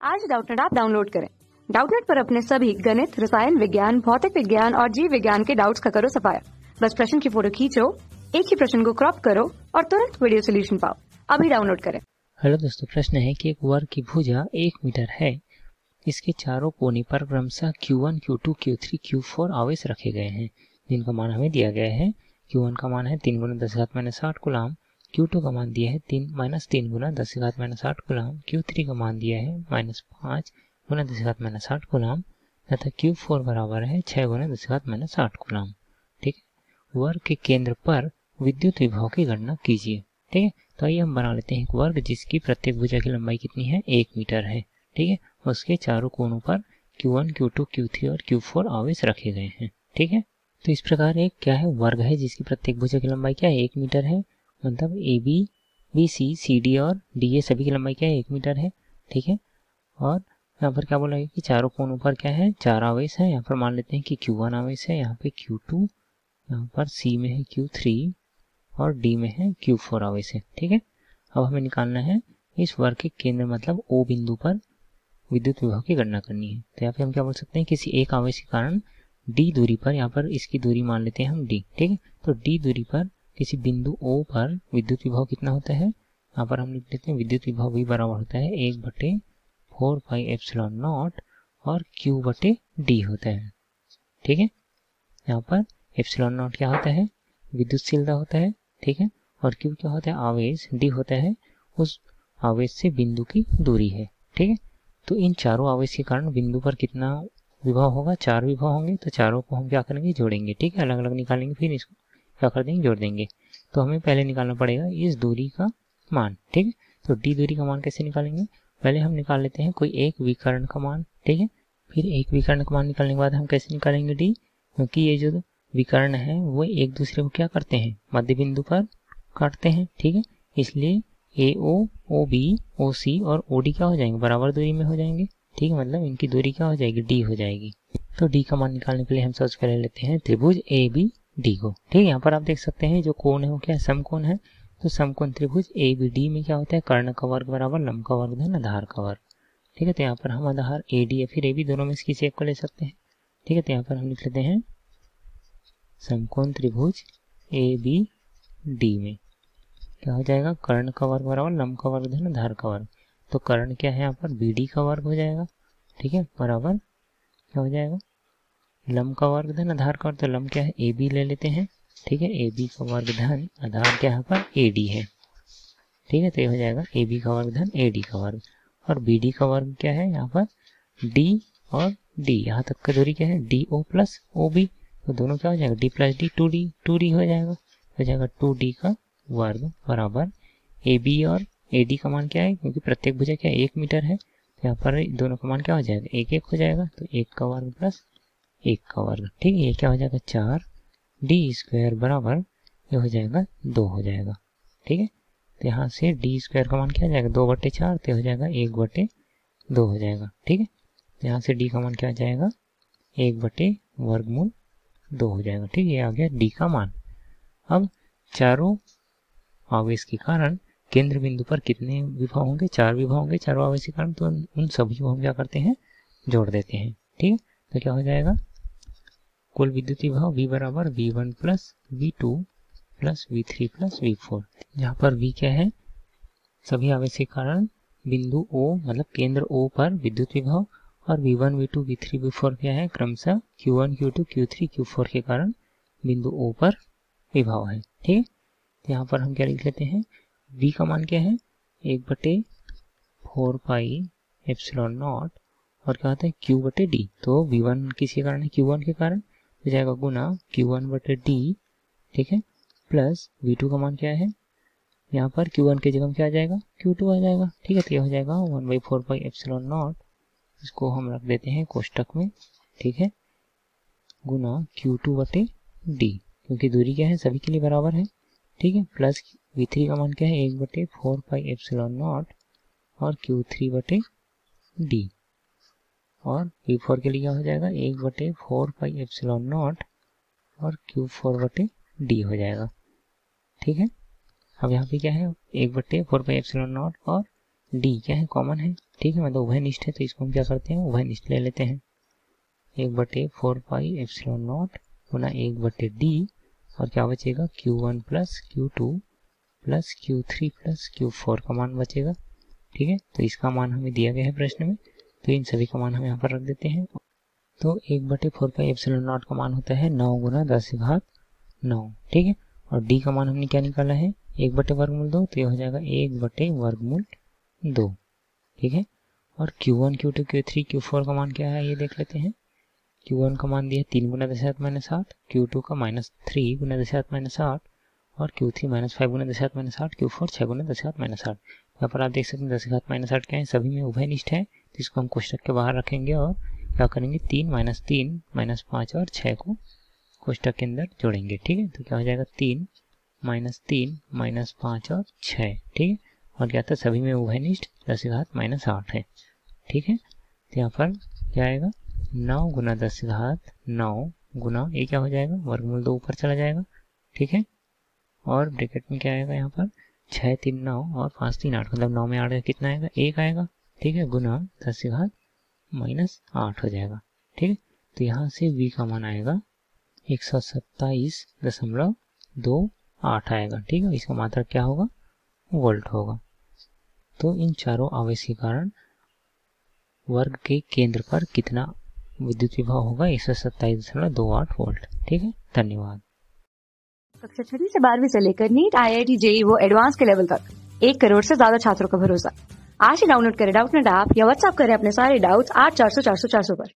आज Doubtnut app download करें। Doubtnut पर अपने सभी गणित, रसायन विज्ञान, भौतिक विज्ञान और जीव विज्ञान के डाउट्स का करो सफाया। बस प्रश्न की फोटो खींचो, एक ही प्रश्न को क्रॉप करो और तुरंत वीडियो सोल्यूशन पाओ। अभी डाउनलोड करें। हेलो दोस्तों, प्रश्न है कि एक वर्ग की भुजा 1 मीटर है। इसके चारों कोने पर क्रमशः Q1, Q2, Q3, Q4 आवेश रखे गए हैं, जिनका मान हमें दिया गया है। Q1 का मान है 3 × 10⁻⁸ कूलाम, Q2 का मान दिया है 3 × 10⁻⁸ कूलाम, Q3 का मान दिया है -5 × 10⁻⁸ कूलाम तथा Q4 बराबर है 6 × 10⁻⁸ कूलाम। ठीक है, वर्ग के केंद्र पर विद्युत विभव की गणना कीजिए। ठीक है, तो आइए हम बना लेते हैं एक वर्ग जिसकी प्रत्येक भुजा की लंबाई कितनी है, 1 मीटर है। ठीक है, उसके चारों कोनों पर Q1, Q2, Q3 और Q4 आवेश रखे गए हैं। ठीक है, तो इस प्रकार एक क्या है, वर्ग है जिसकी प्रत्येक भुजा की लंबाई क्या है, 1 मीटर है। मतलब AB, BC, CD और DA सभी की लंबाई क्या है, 1 मीटर है। ठीक है, और यहाँ पर क्या बोला गया कि चारों कोनों पर क्या है, 4 आवेश है। यहाँ पर मान लेते हैं कि Q1 आवेश है, यहाँ पे Q2, यहाँ पर C में है Q3 और D में है Q4 आवेश है। ठीक है, अब हमें निकालना है इस वर्ग के केंद्र मतलब O बिंदु पर विद्युत विभव की गणना करनी है। तो यहाँ पे हम क्या बोल सकते हैं, किसी एक आवेश के कारण D दूरी पर, यहाँ पर इसकी दूरी मान लेते हैं हम D। ठीक है, तो D दूरी पर किसी बिंदु O पर विद्युत विभव कितना होता है, यहाँ पर हम लिख लेते हैं विद्युत विभव भी बराबर होता है 1/4πε0 और Q/D होता है। ठीक है, यहाँ पर ε0 क्या होता है, विद्युतशीलता होता है। ठीक है, और Q क्या होता है, आवेश। D होता है उस आवेश से बिंदु की दूरी है। ठीक है, तो इन चारों आवेश के कारण बिंदु पर कितना विभव होगा, 4 विभव होंगे। तो चारों को हम क्या करेंगे, जोड़ेंगे। ठीक है, अलग अलग निकालेंगे, फिर इसको क्या कर देंगे, जोड़ देंगे। तो हमें पहले निकालना पड़ेगा इस दूरी का मान। ठीक है, तो D दूरी का मान कैसे निकालेंगे, पहले हम निकाल लेते हैं कोई एक विकर्ण का मान। ठीक है, फिर एक विकर्ण का मान निकालने के बाद हम कैसे निकालेंगे D, क्योंकि ये जो विकर्ण है वो एक दूसरे को क्या करते हैं, मध्य बिंदु पर काटते हैं। ठीक है, इसलिए AO, OB, OC और OD क्या हो जाएंगे, बराबर दूरी में हो जाएंगे। ठीक है, मतलब इनकी दूरी क्या हो जाएगी, D हो जाएगी। तो D का मान निकालने के लिए हम सबसे पहले लेते हैं त्रिभुज ABD को। ठीक है, यहाँ पर आप देख सकते हैं जो कोण है वो क्या है, समकोण है। तो समकोण त्रिभुज ABD में क्या होता है, कर्ण का वर्ग बराबर लंब का वर्ग धन आधार का वर्ग। ठीक है, तो यहाँ पर हम आधार AD या फिर AB दोनों में से किसी एक को ले सकते हैं। ठीक है, तो यहाँ पर हम लिख लेते हैं समकोण त्रिभुज ABD में क्या हो जाएगा, कर्ण का वर्ग बराबर लंब का वर्ग धन आधार का वर्ग। तो कर्ण क्या है, यहाँ पर BD का वर्ग हो जाएगा। ठीक है, बराबर क्या हो जाएगा, लंब का वर्ग धन आधार का वर्ग। तो लंब क्या है, AB ले लेते हैं। ठीक है, AB का वर्ग धन आधार क्या है, यहाँ पर AD है। ठीक है, तो ये हो जाएगा AB का वर्ग धन AD का वर्ग। और BD का वर्ग क्या है, यहाँ पर D और D, यहाँ तक का दूरी क्या है, DO प्लस OB। तो दोनों क्या हो जाएगा, D प्लस D 2D हो जाएगा। हो जाएगा 2D का वर्ग बराबर AB और AD का मान क्या है, क्योंकि प्रत्येक भुजा क्या है, 1 मीटर है। तो यहाँ पर दोनों का मान क्या हो जाएगा, 1 1 हो जाएगा। तो 1 का वर्ग प्लस 1 का वर्ग। ठीक है, ये क्या हो जाएगा, 4D² बराबर ये हो जाएगा 2 हो जाएगा। ठीक है, तो यहाँ से D² का मान क्या हो जाएगा, 2/4, तो हो जाएगा 1/2 हो जाएगा। ठीक है, तो यहाँ से D का मान क्या हो जाएगा, 1/√2 हो जाएगा। ठीक है, ये आ गया D का मान। अब चारों आवेश के कारण केंद्र बिंदु पर कितने विभव होंगे, 4 विभव होंगे चारों आवेश के कारण। तो उन सभी को हम क्या करते हैं, जोड़ देते हैं। ठीक है, तो क्या हो जाएगा, कुल विद्युत विभव V बराबर V1 plus V2 plus V3 plus V4। जहाँ पर V क्या है, सभी आवेश के कारण बिंदु O मतलब केंद्र O पर विद्युत विभव, और V1, V2, V3, V4 क्या है, क्रमशः Q1, Q2, Q3, Q4 के कारण बिंदु O पर विभव है। ठीक है, तो यहाँ पर हम क्या लिख लेते हैं, V का मान क्या है, 1/4πε0 और क्या होता है Q/D। तो V1 किसके कारण है, Q1 के कारण, हो जाएगा गुना Q1/D। ठीक है, प्लस V2 का मान क्या है, यहाँ पर Q1 की जगह क्या आ जाएगा, Q2 आ जाएगा। ठीक है, तो ये हो जाएगा 1/4πε0, इसको हम रख देते हैं कोष्टक में। ठीक है, गुना Q2/D, क्योंकि दूरी क्या है, सभी के लिए बराबर है। ठीक है, प्लस V3 का मान क्या है, 1/4πε0 और Q3/D, और V4 के लिए क्या हो जाएगा, 1/4πε0 और Q4/D हो जाएगा। ठीक है, अब यहाँ पे क्या है, 1/4πε0 और D क्या है, कॉमन है। ठीक है, मतलब उभयनिष्ठ है, तो इसको हम क्या करते हैं, उभयनिष्ठ ले लेते हैं। 1/4πε0 गुना 1/d, और क्या बचेगा, Q1 plus Q2 plus Q3 plus Q4 का मान बचेगा। ठीक है, तो इसका मान हमें दिया गया है प्रश्न में, तो इन सभी का मान हम यहाँ पर रख देते हैं। तो 1/4πε0 का मान होता है 9 गुना 10⁻9। ठीक है, और d का मान हमने क्या निकाला है, 1/2, तो ये हो जाएगा 1/2। ठीक है, और Q1 Q2 Q3 Q4 का मान क्या है ये देख लेते हैं। Q1 का मान दिया 3 गुना 10⁻8, Q2 का -3 गुना 10⁻8, और Q3 -5 गुना 10⁻8, Q4 6 गुना 10⁻8। यहाँ पर आप देख सकते हैं 10⁻8 क्या है, सभी में उभयनिष्ठ है, तो इसको हम कोष्टक के बाहर रखेंगे और क्या करेंगे, 3 -3 -5 और 6 को कोष्टक के अंदर जोड़ेंगे। ठीक है, तो क्या हो जाएगा 3 -3 -5 और 6। ठीक है, और क्या था, सभी में उभयनिष्ठ 10⁻8 है। ठीक है, तो यहाँ पर क्या आएगा, 9 गुना 10⁻9 गुना ये क्या हो जाएगा, वर्गमूल 2 ऊपर चला जाएगा। ठीक है, और ब्रैकेट में क्या आएगा, यहाँ पर 6 3 9 और 5 3 8, मतलब 9 में 8 कितना आएगा, 1 आएगा। ठीक है, गुना 10⁻8 हो जाएगा। ठीक है, तो यहाँ से v का मान आएगा 127.28 आएगा। ठीक है, इसका मात्रक क्या होगा, वोल्ट होगा। तो इन चारों आवेश के कारण वर्ग के केंद्र पर कितना विद्युत विभव होगा, 127.28 वोल्ट। ठीक है, धन्यवाद। कक्षा 6 से 12वीं से लेकर नीट, IIT, JEE वो एडवांस के लेवल तक 1 करोड़ से ज्यादा छात्रों का भरोसा। आज ही डाउनलोड करें डाउटनेट ऐप या व्हाट्सएप करें अपने सारे डाउट्स 8400 400 400 पर।